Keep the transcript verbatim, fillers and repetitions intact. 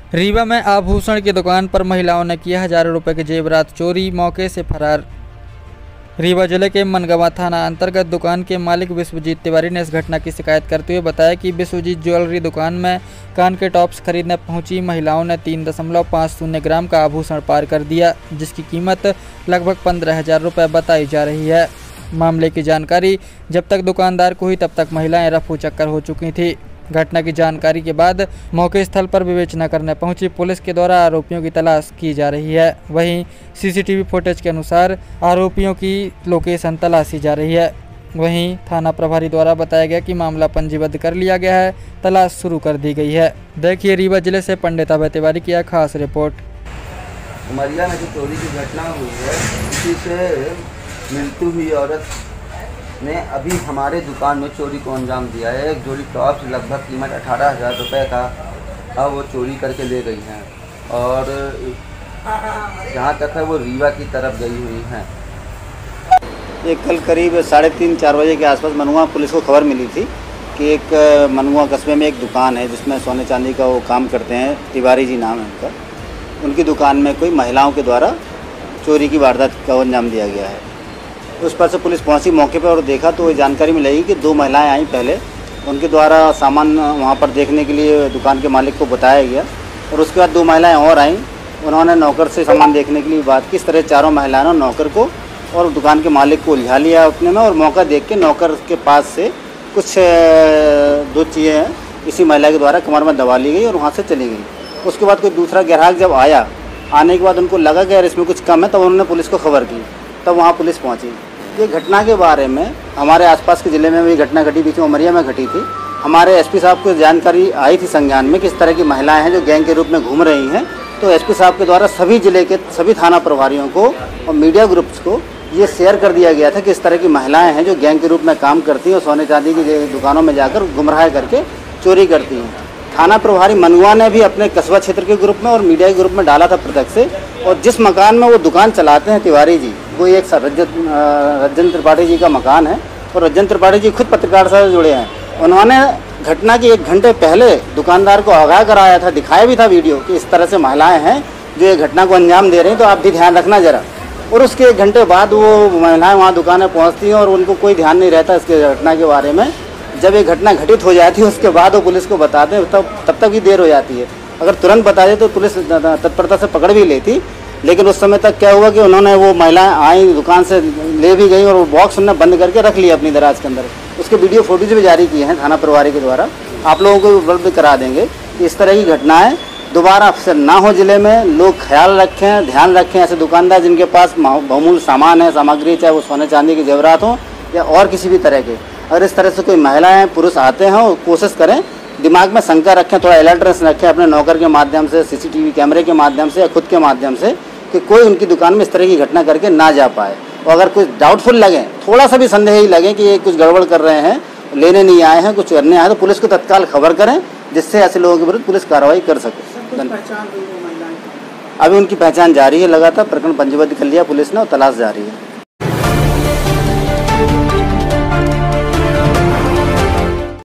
रीवा में आभूषण की दुकान पर महिलाओं ने किया हजारों रुपए के जेवरात चोरी, मौके से फरार। रीवा जिले के मनगवा थाना अंतर्गत दुकान के मालिक विश्वजीत तिवारी ने इस घटना की शिकायत करते हुए बताया कि विश्वजीत ज्वेलरी दुकान में कान के टॉप्स खरीदने पहुंची महिलाओं ने तीन दशमलव पाँच शून्य ग्राम का आभूषण पार कर दिया, जिसकी कीमत लगभग पंद्रह हजार रुपये बताई जा रही है। मामले की जानकारी जब तक दुकानदार को हुई तब तक महिलाएं रफू चक्कर हो चुकी थी। घटना की जानकारी के बाद मौके स्थल पर विवेचना करने पहुंची पुलिस के द्वारा आरोपियों की तलाश की जा रही है। वहीं सीसीटीवी फुटेज के अनुसार आरोपियों की लोकेशन तलाशी जा रही है। वहीं थाना प्रभारी द्वारा बताया गया कि मामला पंजीबद्ध कर लिया गया है, तलाश शुरू कर दी गई है। देखिए रीवा जिले से पंडित अभय तिवारी की खास रिपोर्ट। उमरिया में जो चोरी की घटना हुई है, इसी से मिलती हुई औरत ने अभी हमारे दुकान में चोरी को अंजाम दिया है। एक जोड़ी टॉप्स लगभग कीमत अठारह हज़ार रुपये का अब वो चोरी करके ले गई हैं और जहाँ तक है वो रीवा की तरफ गई हुई हैं। एक कल करीब साढ़े तीन चार बजे के आसपास मनगवा पुलिस को खबर मिली थी कि एक मनगवा कस्बे में एक दुकान है जिसमें सोने चांदी का वो काम करते हैं, तिवारी जी नाम है उनका। उनकी दुकान में कोई महिलाओं के द्वारा चोरी की वारदात का अंजाम दिया गया है। उस पर से पुलिस पहुंची मौके पर और देखा तो जानकारी मिलेगी कि दो महिलाएं आई। पहले उनके द्वारा सामान वहां पर देखने के लिए दुकान के मालिक को बताया गया और उसके बाद दो महिलाएं और आईं। उन्होंने नौकर से सामान देखने के लिए बात की। इस तरह चारों महिलाओं ने नौकर को और दुकान के मालिक को उलझा लिया अपने में और मौका देख के नौकर के पास से कुछ दो चीज़ें इसी महिला के द्वारा कमर में दबा ली गई और वहाँ से चली गई। उसके बाद कोई दूसरा ग्राहक जब आया, आने के बाद उनको लगा कि यार इसमें कुछ कम है, तब उन्होंने पुलिस को खबर की, तब वहाँ पुलिस पहुँची। ये घटना के बारे में हमारे आसपास के ज़िले में भी घटना घटी, बीच में उमरिया में घटी थी। हमारे एसपी साहब को जानकारी आई थी संज्ञान में कि इस तरह की महिलाएं हैं जो गैंग के रूप में घूम रही हैं। तो एसपी साहब के द्वारा सभी जिले के सभी थाना प्रभारियों को और मीडिया ग्रुप्स को ये शेयर कर दिया गया था कि इस तरह की महिलाएं हैं जो गैंग के रूप में काम करती हैं और सोने चांदी की दुकानों में जाकर गुमराह करके चोरी करती हैं। थाना प्रभारी मनगवा ने भी अपने कस्बा क्षेत्र के ग्रुप में और मीडिया के ग्रुप में डाला था प्रत्यक्ष से। और जिस मकान में वो दुकान चलाते हैं तिवारी जी, वो एक रजत रजन त्रिपाठी जी का मकान है और रजन त्रिपाठी जी खुद पत्रकार से जुड़े हैं। उन्होंने घटना के एक घंटे पहले दुकानदार को आगाह कराया था, दिखाया भी था वीडियो कि इस तरह से महिलाएं हैं जो ये घटना को अंजाम दे रही हैं, तो आप भी ध्यान रखना ज़रा। और उसके एक घंटे बाद वो महिलाएँ वहाँ दुकानें पहुँचती हैं और उनको कोई ध्यान नहीं रहता इसके घटना के बारे में। जब ये घटना घटित हो जाती है उसके बाद वो पुलिस को बताते हैं, तब तब तक भी देर हो जाती है। अगर तुरंत बता दे तो पुलिस तत्परता से पकड़ भी लेती, लेकिन उस समय तक क्या हुआ कि उन्होंने वो महिलाएं आई, दुकान से ले भी गई और वो बॉक्स उन्होंने बंद करके रख लिया अपनी दराज के अंदर। उसके वीडियो फोटोज भी जारी किए हैं थाना प्रभारी के द्वारा, आप लोगों को उपलब्ध करा देंगे कि इस तरह की घटनाएं दोबारा अक्सर ना हो जिले में। लोग ख्याल रखें, ध्यान रखें। ऐसे दुकानदार जिनके पास बहुमूल्य सामान है, सामग्री, चाहे वो सोने चांदी के जेवरात हों या और किसी भी तरह के, अगर इस तरह से कोई महिलाएं पुरुष आते हैं और कोशिश करें, दिमाग में शंका रखें, थोड़ा अलर्टनेस रखें अपने नौकर के माध्यम से, सीसीटीवी कैमरे के माध्यम से या खुद के माध्यम से, कि कोई उनकी दुकान में इस तरह की घटना करके ना जा पाए। और अगर कुछ डाउटफुल लगे, थोड़ा सा भी संदेह ही लगे कि ये कुछ गड़बड़ कर रहे हैं, लेने नहीं आए हैं, कुछ करने आए हैं, तो पुलिस को तत्काल खबर करें, जिससे ऐसे लोगों के विरुद्ध पुलिस कार्रवाई कर सके। अभी उनकी पहचान जारी है, लगातार प्रकरण पंजीबद्ध कर लिया पुलिस ने और तलाश जारी है।